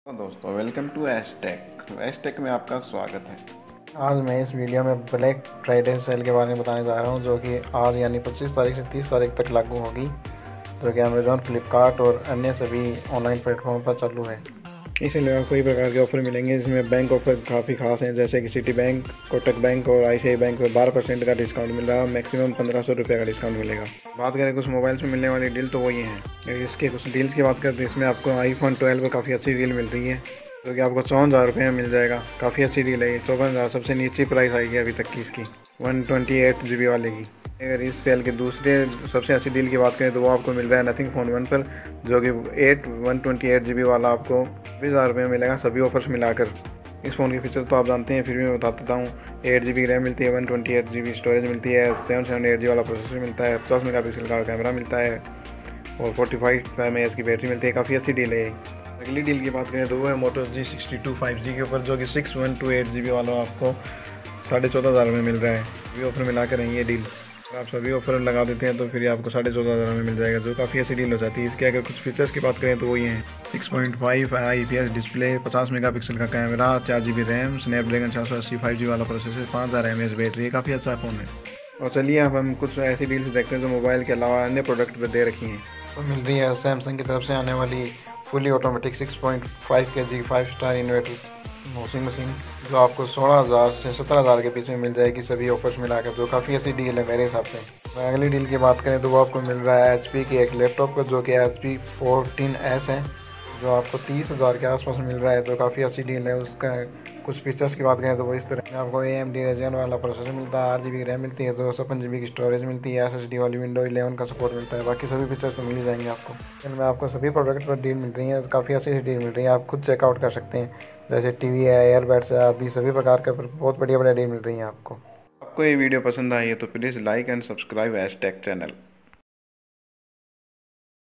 तो दोस्तों welcome to एशटेक में आपका स्वागत है। आज मैं इस वीडियो में ब्लैक फ्राइडे सेल के बारे में बताने जा रहा हूं, जो कि आज यानी 25 तारीख से 30 तारीख तक लागू होगी, जो कि अमेज़ॉन, फ्लिपकार्ट और अन्य सभी ऑनलाइन प्लेटफॉर्म पर चालू है। इसलिए आपको कई प्रकार के ऑफर मिलेंगे। इसमें बैंक ऑफर काफ़ी खास हैं, जैसे कि सिटी बैंक, कोटक बैंक और ICICI बैंक पर 12% का डिस्काउंट मिल रहा है। मैक्सिमम 1500 रुपये का डिस्काउंट मिलेगा। बात करें कुछ मोबाइल्स में मिलने वाली डील, तो वही हैं। इसके कुछ डील्स की बात करें तो इसमें आपको iPhone 12 पर काफ़ी अच्छी डील मिल रही है, जो कि आपको 54,000 में मिल जाएगा। काफ़ी अच्छी डील है ये। 54,000 सबसे नीची प्राइस आएगी अभी तक की इसकी 128 GB वाले की। अगर इस सेल के दूसरे सबसे अच्छी डील की बात करें तो वो आपको मिल रहा है नथिंग फ़ोन 1 पर, जो कि 128 GB वाला आपको 20,000 में मिलेगा सभी ऑफर्स मिलाकर। इस फ़ोन के फीचर तो आप जानते हैं, फिर भी मैं बता देता हूँ। 8 GB रैम मिलती है, 128 GB स्टोरेज मिलती है, 778G वाला प्रोसेसर मिलता है, 50 मेगापिक्सल का कैमरा मिलता है और 45 mAh की बैटरी मिलती है। काफ़ी अच्छी डील है। अगली डील की बात करें तो वो है मोटो G62 5G के ऊपर, जो कि 6128GB वाला आपको 14,500 में मिल रहा है। सभी ऑफर मिलाकर है ये डील। अगर आप सभी ऑफर लगा देते हैं तो फिर आपको 14,500 में मिल जाएगा, जो काफ़ी अच्छी डील हो जाती है। इसके अगर कुछ फीचर्स की बात करें तो वही हैं 6.5 IPS डिस्प्ले, 50 मेगापिक्सल का camera, 4 GB RAM, Snapdragon 680 5G वाला प्रोसेसर, 5000 mAh बैटरी। काफ़ी अच्छा फ़ोन है। और चलिए अब हम कुछ ऐसी डील्स देखते हैं जो मोबाइल के अलावा अन्य प्रोडक्ट पर दे रखी हैं। तो मिल रही है सैमसंग की तरफ से आने वाली fully automatic 6.5 kg 5 star inverter washing machine, जो आपको 16,000 से 17,000 के बीच में मिल जाएगी सभी ऑफर्स मिलाकर, जो काफ़ी अच्छी डील है मेरे हिसाब से। अगली डील की बात करें तो वो आपको मिल रहा है HP की एक लैपटॉप का, जो कि HP 14S है, जो आपको 30,000 के आसपास मिल रहा है, जो काफ़ी अच्छी डील है। उसका कुछ फीचर्स की बात करें तो वो इस तरह आपको AMD Radeon वाला प्रोसेसर मिलता है, 8 GB रैम मिलती है, 256 GB की स्टोरेज मिलती है, SSD वाली Windows 11 का सपोर्ट मिलता है। बाकी सभी फीचर्स तो मिल ही जाएंगे आपको। इनमें आपको सभी प्रोडक्ट पर डील मिल रही है, काफ़ी अच्छी डील मिल रही है। आप खुद चेकआउट कर सकते हैं, जैसे TV है, एयरबड्स है आदि सभी प्रकार के बहुत बढ़िया बढ़िया डील मिल रही है आपको। आपको ये वीडियो पसंद आई है तो please like and subscribe Ashtech channel.